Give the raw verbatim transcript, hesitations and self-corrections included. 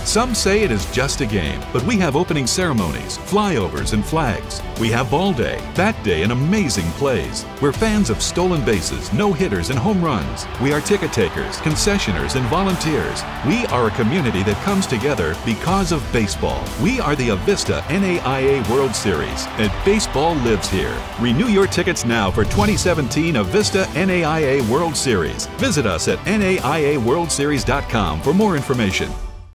Some say it is just a game, but we have opening ceremonies, flyovers, and flags. We have ball day, bat day, and amazing plays. We're fans of stolen bases, no-hitters, and home runs. We are ticket takers, concessioners, and volunteers. We are a community that comes together because of baseball. We are the Avista N A I A World Series, and baseball lives here. Renew your tickets now for twenty seventeen Avista N A I A World Series. Visit us at N A I A World Series dot com for more information.